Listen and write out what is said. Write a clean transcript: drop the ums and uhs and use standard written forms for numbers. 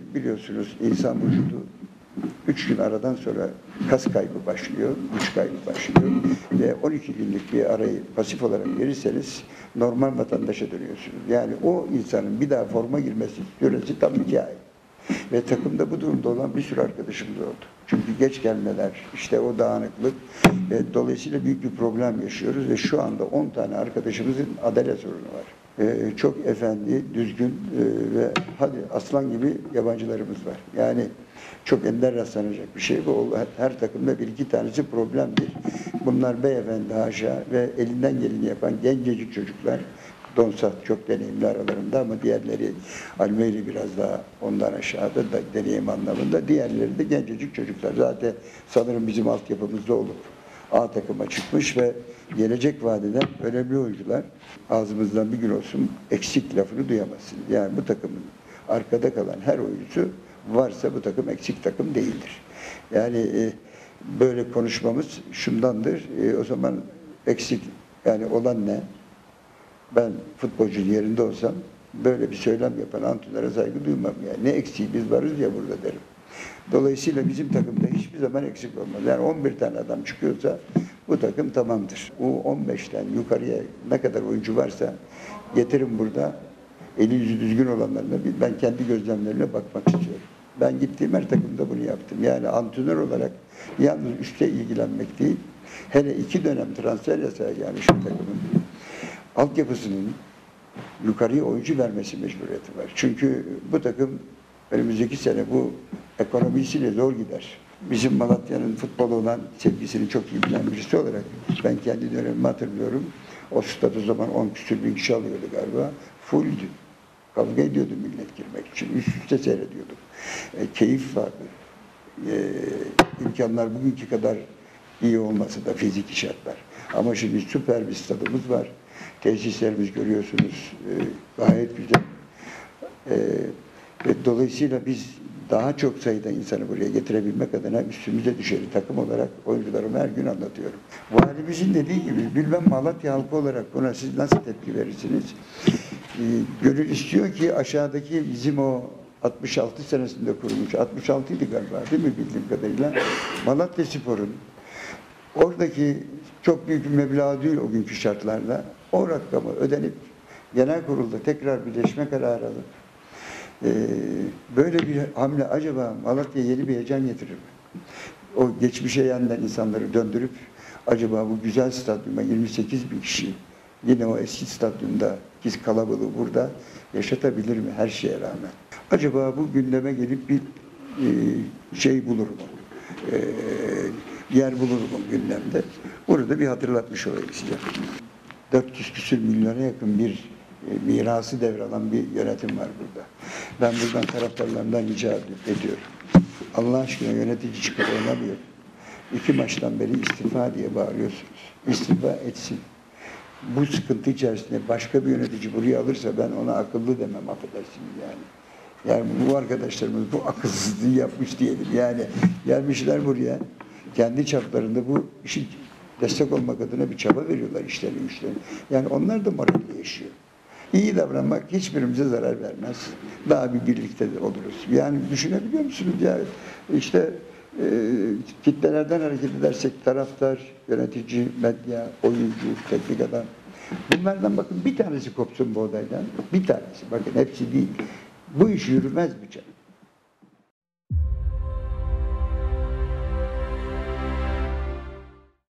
biliyorsunuz insan vücudu 3 gün aradan sonra kas kaybı başlıyor, güç kaybı başlıyor ve 12 günlük bir arayı pasif olarak verirseniz normal vatandaşa dönüyorsunuz. Yani o insanın bir daha forma girmesi süresi tam 2 ay. Ve takımda bu durumda olan bir sürü arkadaşımız oldu. Çünkü geç gelmeler, işte o dağınıklık ve dolayısıyla büyük bir problem yaşıyoruz ve şu anda 10 tane arkadaşımızın adalet sorunu var. Çok efendi, düzgün ve hadi aslan gibi yabancılarımız var. Yani çok ender rastlanacak bir şey bu. Her takımda bir iki tanesi problemdir. Bunlar beyefendi haşa ve elinden geleni yapan gencecik çocuklar. Donsat çok deneyimli aralarında ama diğerleri Almeyri biraz daha ondan aşağıda da deneyim anlamında. Diğerleri de gencecik çocuklar. Zaten sanırım bizim altyapımızda olup A takıma çıkmış ve gelecek vadeden önemli oyuncular. Ağzımızdan bir gün olsun eksik lafını duyamazsınız. Yani bu takımın arkada kalan her oyuncusu varsa bu takım eksik takım değildir. Yani böyle konuşmamız şundandır. O zaman eksik yani olan ne? Ben futbolcunun yerinde olsam böyle bir söylem yapan antrenöre saygı duymam. Yani ne eksiği biz varız ya burada derim. Dolayısıyla bizim takımda hiçbir zaman eksik olmaz. Yani 11 tane adam çıkıyorsa bu takım tamamdır. O 15'ten yukarıya ne kadar oyuncu varsa getirin burada eli yüzü düzgün olanlarına ben kendi gözlemlerine bakmak istiyorum. Ben gittiğim her takımda bunu yaptım. Yani antrenör olarak yalnız üstte ilgilenmek değil, hele 2 dönem transfer yasağı gelmiş bir takımın altyapısının yukarıya oyuncu vermesi mecburiyeti var. Çünkü bu takım önümüzdeki sene bu ekonomisiyle zor gider. Bizim Malatya'nın futbolu olan sevgisini çok iyi bilen birisi olarak ben kendi dönemimi hatırlıyorum. O stat o zaman 10 küsur bin kişi alıyordu galiba. Fulldü. Kavga ediyordu millet girmek için. Üst üste seyrediyorduk. Keyif vardı. İmkanlar bugünkü kadar iyi olmasa da fiziki şartlar. Ama şimdi süper bir stadımız var. Tesislerimiz görüyorsunuz gayet güzel. Ve dolayısıyla biz daha çok sayıda insanı buraya getirebilmek adına üstümüze düşeni takım olarak oyuncularıma her gün anlatıyorum. Valimizin dediği gibi bilmem Malatya halkı olarak buna siz nasıl tepki verirsiniz? Gönül istiyor ki aşağıdaki bizim o 66 senesinde kurulmuş, 66 idi galiba değil mi bildiğim kadarıyla, Malatyaspor'un oradaki çok büyük bir meblağ değil o günkü şartlarda o rakamı ödenip genel kurulda tekrar birleşme kararı alıp böyle bir hamle acaba Malatya'ya yeni bir heyecan getirir mi? O geçmişe yeniden insanları döndürüp acaba bu güzel stadyuma 28 bin kişi yine o eski stadyumda kalabalığı burada yaşatabilir mi her şeye rağmen? Acaba bu gündeme gelip bir şey bulur mu? Yer bulur mu gündemde? Burada bir hatırlatmış olayım size. 400 küsür milyona yakın bir mirası devralan bir yönetim var burada. Ben buradan taraftarlarından rica ediyorum. Allah aşkına yönetici çıkaramıyor. 2 maçtan beri istifa diye bağırıyorsunuz. İstifa etsin. Bu sıkıntı içerisinde başka bir yönetici buraya alırsa ben ona akıllı demem, affedersiniz yani. Yani bu arkadaşlarımız bu akılsızlığı yapmış diyelim. Yani gelmişler buraya kendi çaplarında bu işi destek olmak adına bir çaba veriyorlar işlerini. Yani onlar da moralli yaşıyor. İyi davranmak hiçbirimize zarar vermez. Daha bir birlikte oluruz. Yani düşünebiliyor musunuz ya? İşte kitlelerden hareket edersek taraftar, yönetici, medya, oyuncu, teknik adam. Bunlardan bakın bir tanesi kopsun bu odaydan. Bir tanesi. Bakın hepsi değil. Bu iş yürümez mi canım?